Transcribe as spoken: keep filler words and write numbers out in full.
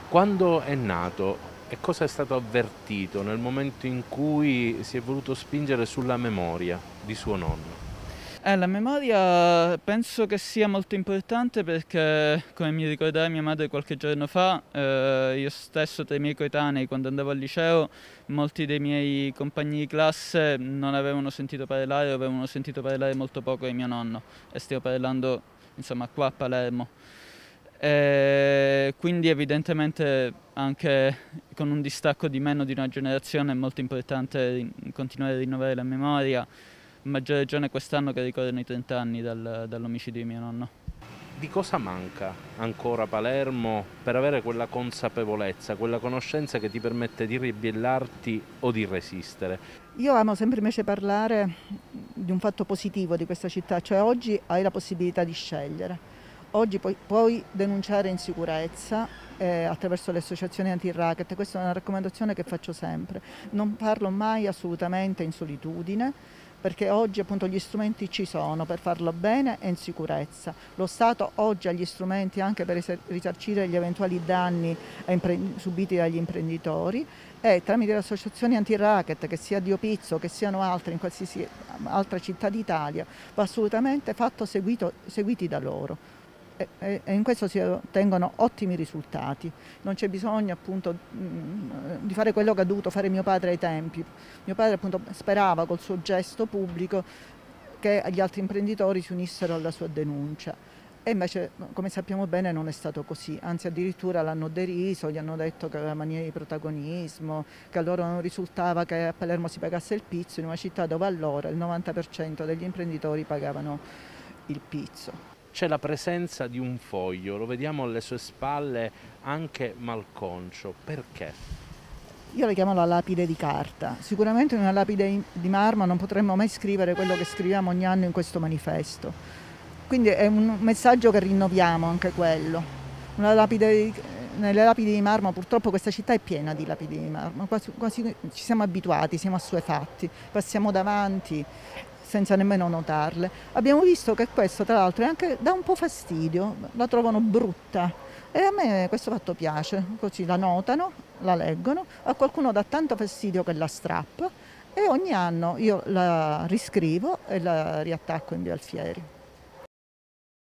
Quando è nato e cosa è stato avvertito nel momento in cui si è voluto spingere sulla memoria di suo nonno? Eh, la memoria penso che sia molto importante perché, come mi ricordava mia madre qualche giorno fa, eh, io stesso tra i miei coetanei, quando andavo al liceo, molti dei miei compagni di classe non avevano sentito parlare o avevano sentito parlare molto poco di mio nonno. E stiamo parlando, insomma, qua a Palermo. E quindi evidentemente anche con un distacco di meno di una generazione è molto importante rin- continuare a rinnovare la memoria, a maggior ragione quest'anno che ricorrono i trenta anni dal- dall'omicidio di mio nonno. Di cosa manca ancora Palermo per avere quella consapevolezza, quella conoscenza che ti permette di ribellarti o di resistere? Io amo sempre invece parlare di un fatto positivo di questa città, cioè oggi hai la possibilità di scegliere. Oggi puoi, puoi denunciare insicurezza eh, attraverso le associazioni anti-racket, questa è una raccomandazione che faccio sempre. Non parlo mai assolutamente in solitudine, perché oggi appunto gli strumenti ci sono per farlo bene e in sicurezza. Lo Stato oggi ha gli strumenti anche per risarcire gli eventuali danni subiti dagli imprenditori e tramite le associazioni anti-racket, che sia Dio Pizzo, che siano altre in qualsiasi altra città d'Italia, va assolutamente fatto seguito, seguiti da loro. E, e, e in questo si ottengono ottimi risultati. Non c'è bisogno appunto mh, di fare quello che ha dovuto fare mio padre ai tempi. Mio padre appunto sperava col suo gesto pubblico che gli altri imprenditori si unissero alla sua denuncia. E invece, come sappiamo bene, non è stato così, anzi addirittura l'hanno deriso, gli hanno detto che aveva mania di protagonismo, che a loro non risultava che a Palermo si pagasse il pizzo, in una città dove allora il novanta per cento degli imprenditori pagavano il pizzo. C'è la presenza di un foglio, lo vediamo alle sue spalle anche malconcio. Perché? Io la chiamo la lapide di carta. Sicuramente in una lapide di marmo non potremmo mai scrivere quello che scriviamo ogni anno in questo manifesto. Quindi è un messaggio che rinnoviamo anche quello. Una lapide di, nelle lapidi di marmo, purtroppo questa città è piena di lapidi di marmo, quasi, quasi ci siamo abituati, siamo assuefatti, passiamo davanti senza nemmeno notarle. Abbiamo visto che questo tra l'altro è anche dà un po' fastidio, la trovano brutta e a me questo fatto piace, così la notano, la leggono, a qualcuno dà tanto fastidio che la strappa e ogni anno io la riscrivo e la riattacco in via Alfieri.